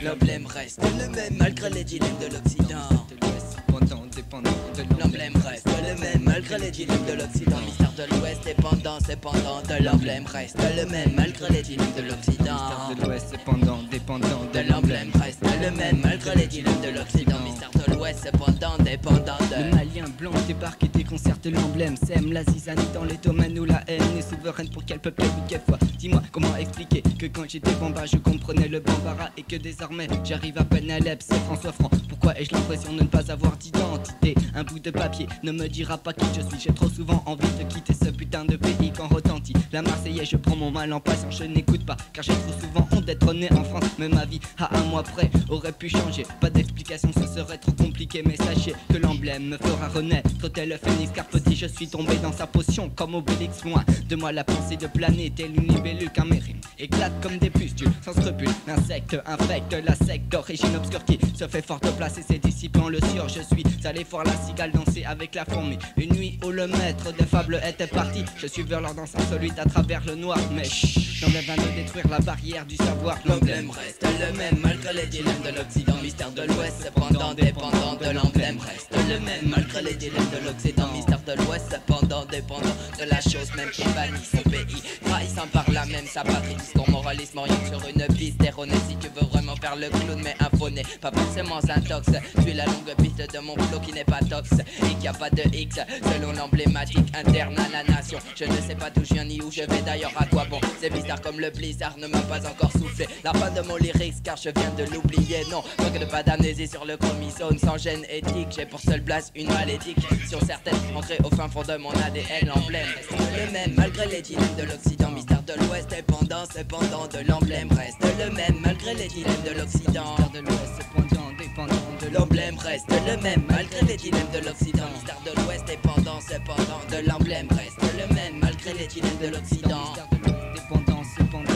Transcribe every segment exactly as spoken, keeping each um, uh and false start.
L'emblème reste le même malgré les dilemmes de l'Occident. L'emblème reste le même malgré les dilemmes de l'Occident. Mystère de l'Ouest dépendant, dépendant de l'emblème reste le même malgré les dilemmes de l'Occident. Mystère de l'Ouest dépendant, dépendant De l'emblème reste le même malgré les dilemmes de l'Occident. Mystère de l'Ouest cependant dépendant de. Le malien blanc débarque et déconcerte l'emblème. Sème la zizanie dans les domaines où la haine est souveraine. Pour quel peuple et quelquefois. Dis-moi comment expliquer que quand j'étais bambin je comprenais le bambara. Et que désormais j'arrive à peine à l'Eb. C'est François Franc. Pourquoi ai-je l'impression de ne pas avoir d'identité? Un bout de papier ne me dira pas qui je suis. J'ai trop souvent envie de quitter ce putain de pays quand retentit la Marseillaise. Je prends mon mal en passant, je n'écoute pas. Car j'ai trop souvent honte d'être né en France. Mais ma vie à un mois près aurait pu changer. Pas d'explication, ce serait trop compliqué. Mais sachez que l'emblème me fera renaître. Tel le phénix car petit je suis tombé dans sa potion. Comme Obélix, loin de moi la pensée de planer. Telle une libellule qu'un mérime éclate comme des pustules sans scrupules. L'insecte infecte la secte d'origine obscure qui se fait fort de placer ses disciples en le sur. Je suis allé voir la cigale danser avec la fourmi. Une nuit où le maître des fables était parti. Je suis vers leur danse insolite à travers le noir. Mais chut, j'enlève un de détruire la barrière du savoir. L'emblème reste le même malgré les dilemmes de l'Occident. Mystère de l'Ouest cependant dépendant de l'emblème reste le même malgré les dilemmes de l'Occident. Mystère de l'Ouest cependant dépendant de la chose même qui bannit son pays, trahissant par là même sa patrie. Discours moralisme oriente sur une piste erronée. Si tu veux vraiment faire le clown mais infoné, pas forcément syntox. Suis la longue piste de mon flow qui n'est pas tox et qui a pas de X selon l'emblématique interne à la nation. Je ne sais pas d'où je viens ni où je vais d'ailleurs à quoi bon. C'est bizarre comme le blizzard ne m'a pas encore soufflé la fin de mon lyrics car je viens de l'oublier. Non, manque de pas d'amnésie sur le chromosome sans gêne éthique. J'ai pour seule place une malédiction certaine ancrée au fin fond de mon A D N. L'emblème reste le même malgré les dilemmes de l'Occident. Mystère de l'Ouest dépendant, cependant de l'emblème reste le même malgré les dilemmes de l'Occident. Mystère de l'Ouest cependant dépendant de L'emblème reste le même malgré les dilemmes de l'Occident. Mystère de l'Ouest dépendant, cependant de l'emblème reste le même malgré les dilemmes de l'Occident. Mystère de l'Ouest dépendant cependant.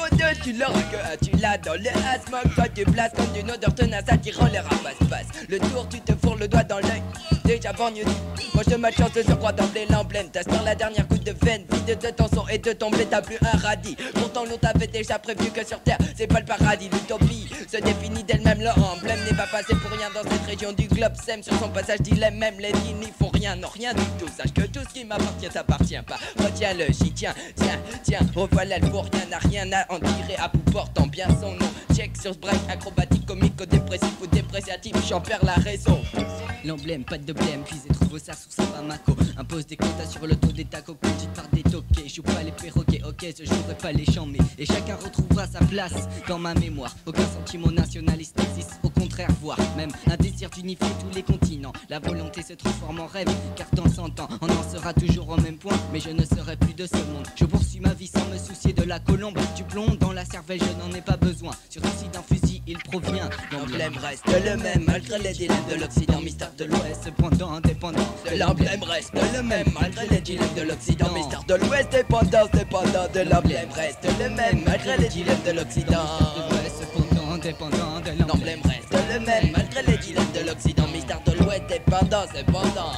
Tu l'auras que tu l'as dans le asthme. Toi tu places comme d'une odeur tenace attirant les rapaces. Le tour tu te fourres le doigt dans l'œil. Déjà borgne du moi je malchance de surcroît d'emblée l'emblème. T'aspires la dernière goutte de veine vide de ton sang et de ton blé. T'as plus un radis. Pourtant l'on t'avait déjà prévu que sur terre c'est pas le paradis. L'utopie se définit d'elle-même. L'emblème n'est pas passé pour rien dans cette région du globe. Sème sur son passage dilemme. Même les dits n'y font rien, non rien du tout. Sache que tout ce qui m'appartient t'appartient pas. Retiens-le, j'y tiens, tiens, tiens. Revoilà le pour rien, n'a rien à en tirer à bout portant bien son nom. Check sur ce break acrobatique, comique, dépressif ou dépréciatif, j'en perds la raison. L'emblème, pas de blême, puis et trouve ça sous sa Bamako. Impose des quotas sur le dos des tacos, conduite par des toquets. Joue pas les perroquets, ok, je jouerai pas les chambés. Et chacun retrouvera sa place dans ma mémoire. Aucun sentiment nationaliste n'existe, au contraire, voire même un désir d'unifier tous les continents. La volonté se transforme en rêve, car dans cent ans, on en sera toujours au même point. Mais je ne serai plus de ce monde. Je poursuis ma vie sans me soucier de la colombe. Du plomb dans la cervelle, je n'en ai pas besoin. Surtout si d'un fusil il provient. L'emblème reste le même malgré les dilemmes de l'Occident. Mystère de l'Ouest cependant indépendant. L'emblème reste le même malgré les dilemmes de l'Occident. Mystère de l'Ouest dépendant, dépendant de l'emblème reste le même malgré les dilemmes de l'Occident. Cependant indépendant de l'emblème reste le même malgré les dilemmes de l'Occident. Mystère de l'Ouest dépendant, cependant.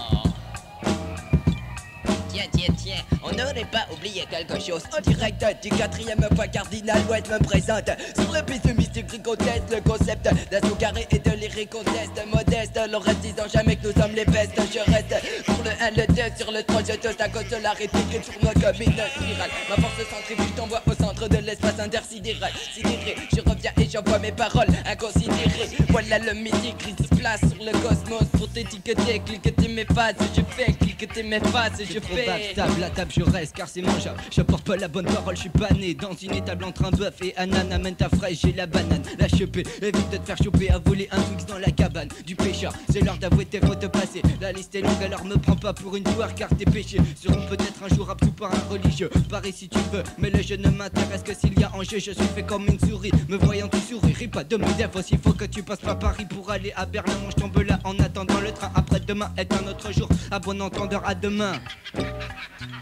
Tiens, tiens, tiens, on n'aurait pas oublié quelque chose. En direct du quatrième point cardinal, l'Ouest me présente sur le piste mystique conteste le concept d'assaut carré et de lyrique conteste modeste. L'on reste disant jamais que nous sommes les bestes. Je reste pour le un, le deux, sur le trois, je toast à cause de la réplique et tournoie comme une spirale. Ma force centrifuge t'envoie au centre de l'espace intersidéral. Sidéré, je reviens et j'envoie mes paroles inconsidérées. Voilà le mythique qui se place sur le cosmos pour t'étiqueter, cliqueter mes phases. Je fais cliqueter mes phases, je fais table, à table je reste car c'est mangeable. Je porte pas la bonne parole, je suis pas né dans une étable entre un bœuf et un âne. Amène ta fraise, j'ai la banane, la chopée. Évite de te faire choper à voler un Twix dans la cabane du pêcheur. C'est l'heure d'avouer tes fautes passées. La liste est longue alors me prends pas pour une foire car tes péchés seront peut-être un jour absous par un religieux. Pareil si tu veux, mais le jeu ne m'intéresse que s'il y a enjeu. Je suis fait comme une souris, me voyant tu sourire. Pas de mes défauts, il faut que tu passes par Paris pour aller à Berlin. Moi je tombe là en attendant le train. Après demain est un autre jour, à bon entendeur, à demain.